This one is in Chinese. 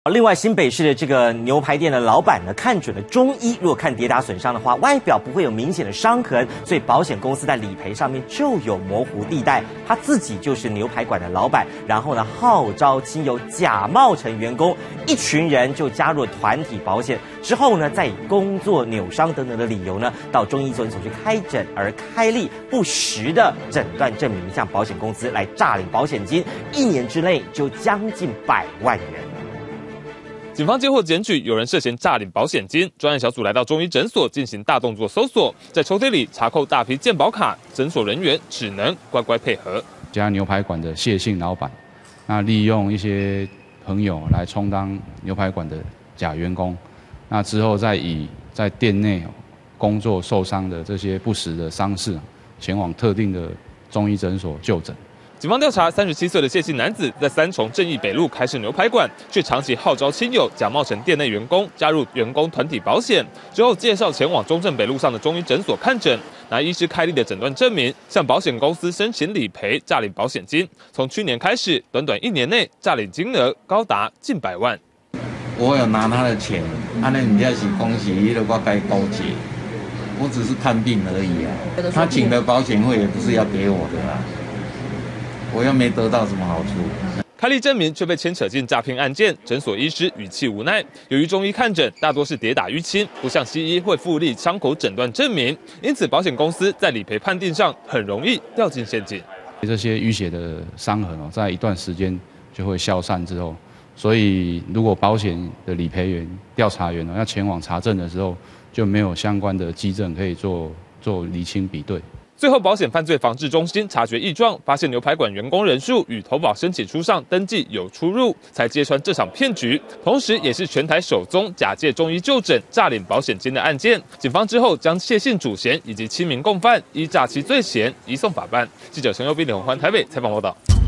另外，新北市的这个牛排店的老板呢，看准了中医，如果看跌打损伤的话，外表不会有明显的伤痕，所以保险公司在理赔上面就有模糊地带。他自己就是牛排馆的老板，然后呢号召亲友假冒成员工，一群人就加入了团体保险。之后呢，再以工作扭伤等等的理由呢，到中医诊所去开诊，而开立不实的诊断证明，向保险公司来诈领保险金，1年之内就将近100万元。 警方接获检举，有人涉嫌诈领保险金，专案小组来到中医诊所进行大动作搜索，在抽屉里查扣大批健保卡，诊所人员只能乖乖配合。 这家牛排馆的谢姓老板，那利用一些朋友来充当牛排馆的假员工，那之后再以在店内工作受伤的这些不实的伤势，前往特定的中医诊所就诊。 警方调查，37岁的谢姓男子在3重正义北路开设牛排馆，却长期号召亲友假冒成店内员工，加入员工团体保险，之后介绍前往中正北路上的中医诊所看诊，拿医师开立的诊断证明，向保险公司申请理赔，诈领保险金。从去年开始，短短1年内，诈领金额高达近100万。 我有拿他的钱，那人家是恭喜我该高结，我只是看病而已啊。他请的保险费也不是要给我的啊。我又没得到什么好处， 开立证明却被牵扯进诈骗案件，诊所医师语气无奈。由于中医看诊大多是跌打淤青，不像西医会附立伤口诊断证明，因此保险公司在理赔判定上很容易掉进陷阱。 这些淤血的伤痕在一段时间就会消散之后，所以如果保险的理赔员、调查员要前往查证的时候，就没有相关的基证可以做厘清比对。 最后，保险犯罪防治中心察觉异状，发现牛排馆员工人数与投保申请书上登记有出入，才揭穿这场骗局。同时，也是全台首宗假借中医就诊诈领保险金的案件。警方之后将谢姓主嫌以及7名共犯依诈欺罪嫌移送法办。记者陈佑斌、李宏欢台北采访报道。